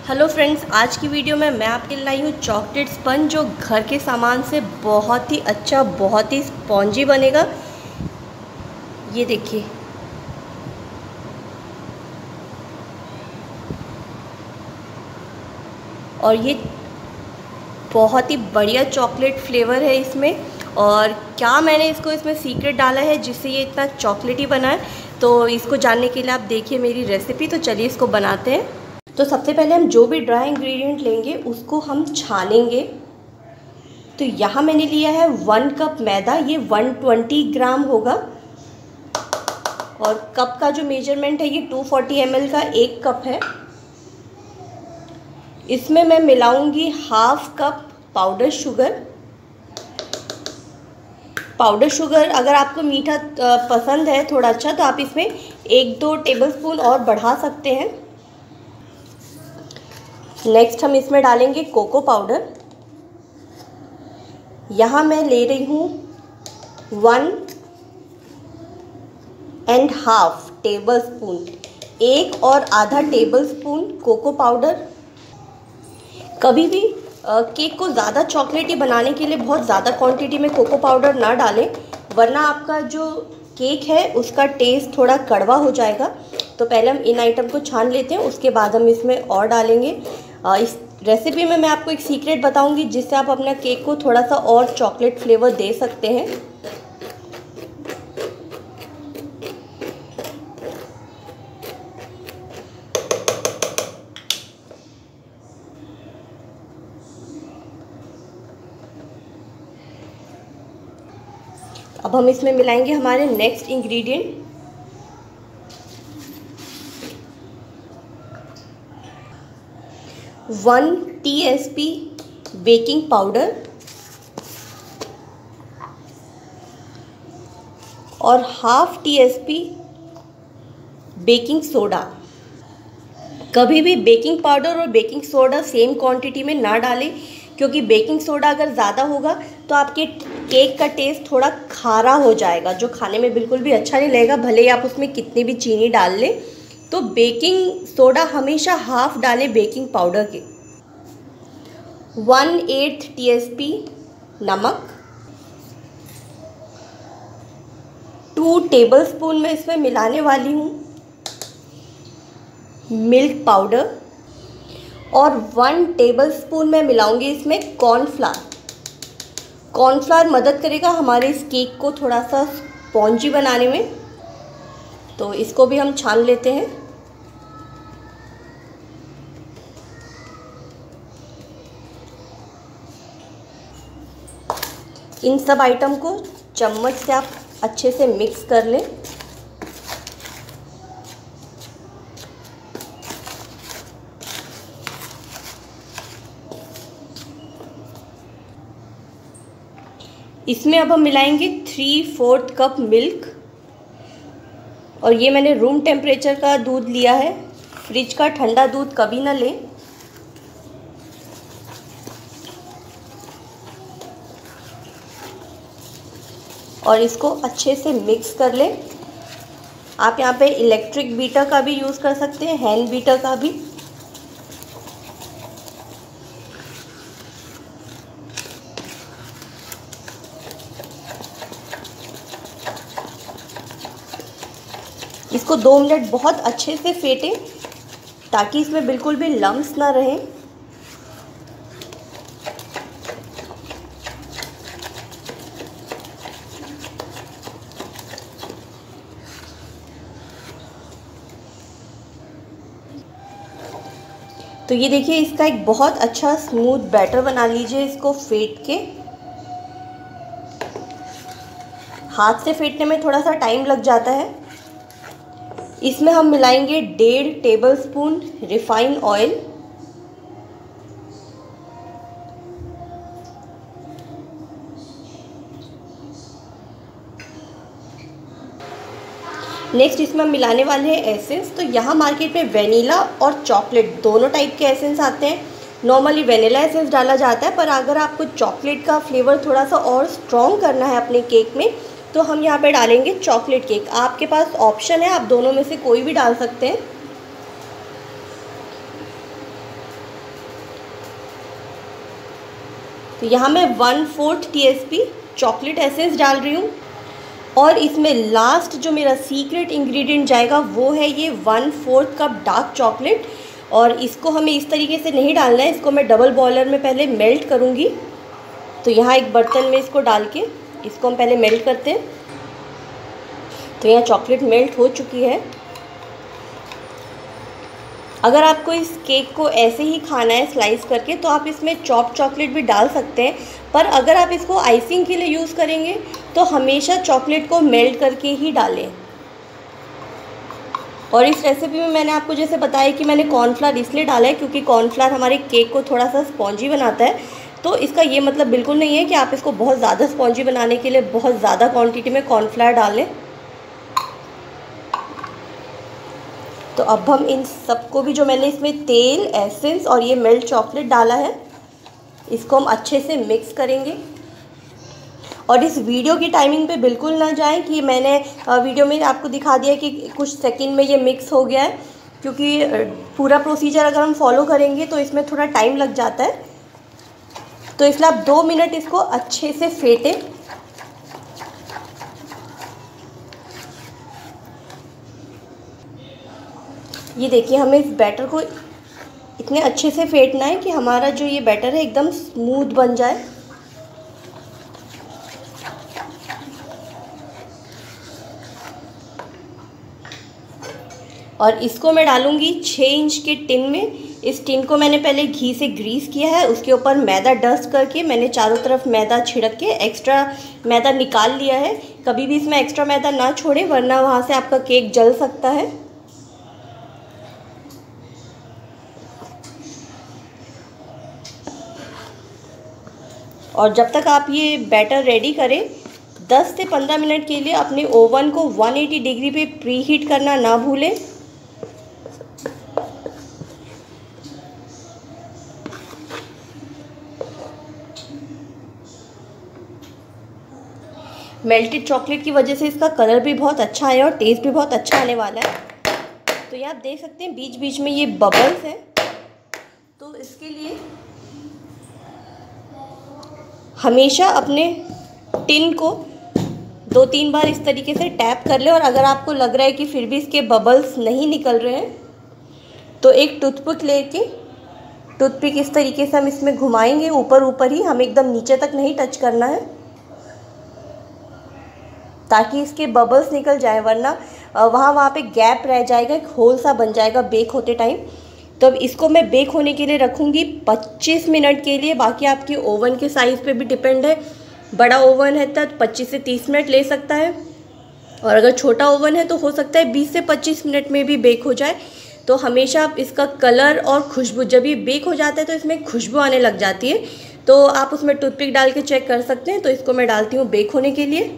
Hello friends, आज की video में मैं आपके लिए लाई हूँ चॉकलेट स्पंज जो घर के सामान से बहुत ही अच्छा, बहुत ही स्पॉन्जी बनेगा। ये देखिए, और ये बहुत ही बढ़िया चॉकलेट फ्लेवर है इसमें। और क्या मैंने इसमें सीक्रेट डाला है जिससे ये इतना चॉकलेटी बना है, तो इसको जानने के लिए आप देखिए मेरी रेसिपी। तो चलिए इसको बनाते हैं। तो सबसे पहले हम जो भी ड्राई इंग्रेडिएंट लेंगे उसको हम छानेंगे। तो यहाँ मैंने लिया है 1 कप मैदा, ये 120 ग्राम होगा। और कप का जो मेजरमेंट है ये 240 ml का 1 कप है। इसमें मैं मिलाऊंगी ½ cup powder sugar. Powder sugar अगर आपको मीठा पसंद है थोड़ा अच्छा, तो आप इसमें 1-2 टेबलस्पून और बढ़ा सकते हैं। नेक्स्ट हम इसमें डालेंगे कोको पाउडर। यहाँ मैं ले रही हूँ 1½ टेबलस्पून, 1 और आधा टेबलस्पून कोको पाउडर। कभी भी केक को ज़्यादा चॉकलेटी बनाने के लिए बहुत ज़्यादा क्वांटिटी में कोको पाउडर ना डालें, वरना आपका जो केक है उसका टेस्ट थोड़ा कड़वा हो जाएगा। तो पहले हम इन आइटम को छान लेते हैं, उसके बाद हम इसमें और डालेंगे। इस रेसिपी में मैं आपको एक सीक्रेट बताऊंगी जिससे आप अपना केक को थोड़ा सा और चॉकलेट फ्लेवर दे सकते हैं। अब हम इसमें मिलाएंगे हमारे next ingredient, 1 TSP baking powder और ½ TSP बेकिंग सोडा। कभी भी बेकिंग पाउडर और बेकिंग सोडा सेम क्वांटिटी में ना डालें, क्योंकि बेकिंग सोडा अगर ज़्यादा होगा तो आपके केक का टेस्ट थोड़ा खारा हो जाएगा, जो खाने में बिल्कुल भी अच्छा नहीं लगेगा, भले ही आप उसमें कितनी भी चीनी डाल लें। तो बेकिंग सोडा हमेशा ½ डालें बेकिंग पाउडर के। 1/8 TSP नमक, 2 टेबलस्पून मैं इसमें मिलाने वाली हूँ मिल्क पाउडर, और 1 टेबलस्पून मैं मिलाऊंगी इसमें कॉर्नफ्लावर। कॉर्नफ्लावर मदद करेगा हमारे इस केक को थोड़ा सा स्पॉन्जी बनाने में। तो इसको भी हम छान लेते हैं। इन सब आइटम को चम्मच से आप अच्छे से मिक्स कर लें। इसमें अब हम मिलाएंगे 3/4 कप मिल्क, और ये मैंने रूम टेम्परेचर का दूध लिया है, फ्रिज का ठंडा दूध कभी ना लें। और इसको अच्छे से मिक्स कर लें। आप यहाँ पे इलेक्ट्रिक बीटर का भी यूज़ कर सकते हैं, हैंड बीटर का भी। इसको 2 मिनट बहुत अच्छे से फेंटें ताकि इसमें बिल्कुल भी लम्स ना रहें। तो ये देखिए, इसका एक बहुत अच्छा स्मूथ बैटर बना लीजिए। इसको फेंट के, हाथ से फेंटने में थोड़ा सा टाइम लग जाता है। इसमें हम मिलाएंगे 1.5 टेबलस्पून रिफाइंड ऑयल, नेक्स्ट इसमें हम मिलाने वाले हैं एसेंस। तो यहाँ मार्केट में वेनिला और चॉकलेट दोनों टाइप के एसेंस आते हैं। नॉर्मली वेनिला एसेंस डाला जाता है, पर अगर आपको चॉकलेट का फ्लेवर थोड़ा सा और स्ट्रॉन्ग करना है अपने केक में, तो हम यहाँ पे डालेंगे चॉकलेट केक। आपके पास ऑप्शन है, आप दोनों में से कोई भी डाल सकते हैं। तो यहाँ मैं 1/4 TSP चॉकलेट एसेंस डाल रही हूँ। और इसमें लास्ट जो मेरा सीक्रेट इंग्रेडिएंट जाएगा वो है ये 1/4 कप डार्क चॉकलेट। और इसको हमें इस तरीके से नहीं डालना है, इसको मैं डबल बॉयलर में पहले मेल्ट करूँगी। तो यहाँ एक बर्तन में इसको डाल के इसको हम पहले मेल्ट करते हैं। तो यहाँ चॉकलेट मेल्ट हो चुकी है। अगर आपको इस केक को ऐसे ही खाना है स्लाइस करके तो आप इसमें चॉप चॉकलेट भी डाल सकते हैं, पर अगर आप इसको आइसिंग के लिए यूज़ करेंगे तो हमेशा चॉकलेट को मेल्ट करके ही डालें। और इस रेसिपी में मैंने आपको जैसे बताया कि मैंने कॉर्नफ्लावर इसलिए डाला है क्योंकि कॉर्नफ्लावर हमारे केक को थोड़ा सा स्पॉन्जी बनाता है। तो इसका ये मतलब बिल्कुल नहीं है कि आप इसको बहुत ज़्यादा स्पॉन्जी बनाने के लिए बहुत ज़्यादा क्वांटिटी में कॉर्नफ्लावर डालें। तो अब हम इन सबको भी, जो मैंने इसमें तेल, एसेंस और ये मेल्ट चॉकलेट डाला है, इसको हम अच्छे से मिक्स करेंगे। और इस वीडियो की टाइमिंग पे बिल्कुल ना जाएं कि मैंने वीडियो में आपको दिखा दिया कि कुछ सेकंड में ये मिक्स हो गया है, क्योंकि पूरा प्रोसीजर अगर हम फॉलो करेंगे तो इसमें थोड़ा टाइम लग जाता है। तो इसलिए आप 2 मिनट इसको अच्छे से फेंटें। ये देखिए, हमें इस बैटर को इतने अच्छे से फेंटना है कि हमारा जो ये बैटर है एकदम स्मूथ बन जाए। और इसको मैं डालूँगी 6 इंच के टिन में। इस टिन को मैंने पहले घी से ग्रीस किया है, उसके ऊपर मैदा डस्ट करके मैंने चारों तरफ मैदा छिड़क के एक्स्ट्रा मैदा निकाल लिया है। कभी भी इसमें एक्स्ट्रा मैदा ना छोड़ें, वरना वहाँ से आपका केक जल सकता है। और जब तक आप ये बैटर रेडी करें, 10 से 15 मिनट के लिए अपने ओवन को 180 डिग्री पे प्री हीट करना ना भूलें। मेल्टेड चॉकलेट की वजह से इसका कलर भी बहुत अच्छा है और टेस्ट भी बहुत अच्छा आने वाला है। तो ये आप देख सकते हैं बीच बीच में ये बबल्स हैं। तो इसके लिए हमेशा अपने टिन को 2-3 बार इस तरीके से टैप कर ले। और अगर आपको लग रहा है कि फिर भी इसके बबल्स नहीं निकल रहे हैं तो एक टूथपिक लेके, टूथपिक इस तरीके से हम इसमें घुमाएंगे, ऊपर ऊपर ही, हमें एकदम नीचे तक नहीं टच करना है, ताकि इसके बबल्स निकल जाए, वरना वहाँ पे गैप रह जाएगा, एक होल सा बन जाएगा बेक होते टाइम। तो अब इसको मैं बेक होने के लिए रखूँगी 25 मिनट के लिए। बाकी आपके ओवन के साइज़ पे भी डिपेंड है। बड़ा ओवन है तो 25 से 30 मिनट ले सकता है, और अगर छोटा ओवन है तो हो सकता है 20 से 25 मिनट में भी बेक हो जाए। तो हमेशा आप इसका कलर और खुशबू, जब ये बेक हो जाता है तो इसमें खुशबू आने लग जाती है, तो आप उसमें टूथपिक डाल के चेक कर सकते हैं। तो इसको मैं डालती हूँ बेक होने के लिए।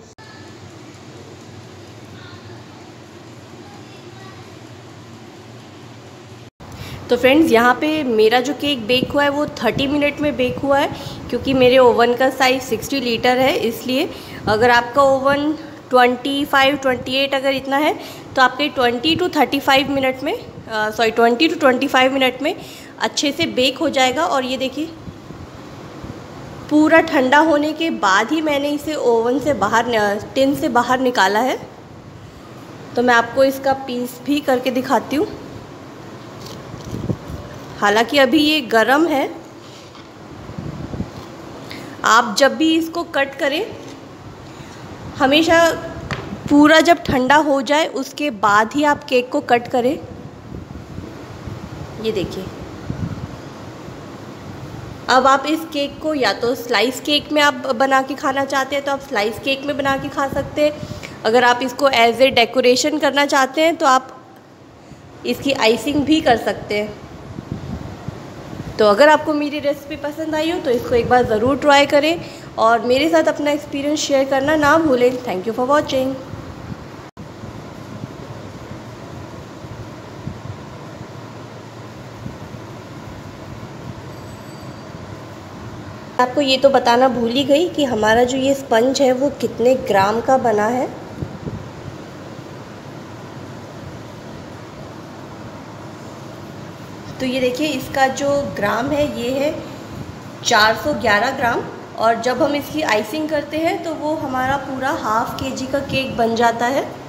तो फ्रेंड्स, यहाँ पे मेरा जो केक बेक हुआ है वो 30 मिनट में बेक हुआ है, क्योंकि मेरे ओवन का साइज़ 60 लीटर है। इसलिए अगर आपका ओवन 25-28 अगर इतना है तो आपके 20 to 35 मिनट में 20 to 25 मिनट में अच्छे से बेक हो जाएगा। और ये देखिए, पूरा ठंडा होने के बाद ही मैंने इसे ओवन से बाहर, टिन से बाहर निकाला है। तो मैं आपको इसका पीस भी करके दिखाती हूँ। हालांकि अभी ये गरम है। आप जब भी इसको कट करें, हमेशा पूरा जब ठंडा हो जाए उसके बाद ही आप केक को कट करें। ये देखिए, अब आप इस केक को या तो स्लाइस केक में आप बना के खाना चाहते हैं तो आप स्लाइस केक में बना के खा सकते हैं। अगर आप इसको एज ए डेकोरेशन करना चाहते हैं तो आप इसकी आइसिंग भी कर सकते हैं। तो अगर आपको मेरी रेसिपी पसंद आई हो तो इसको एक बार ज़रूर ट्राई करें और मेरे साथ अपना एक्सपीरियंस शेयर करना ना भूलें। Thank you for watching. आपको ये तो बताना भूल ही गई कि हमारा जो ये स्पंज है वो कितने ग्राम का बना है। तो ये देखिए, इसका जो ग्राम है ये है 411 ग्राम। और जब हम इसकी आइसिंग करते हैं तो वो हमारा पूरा ½ kg का केक बन जाता है।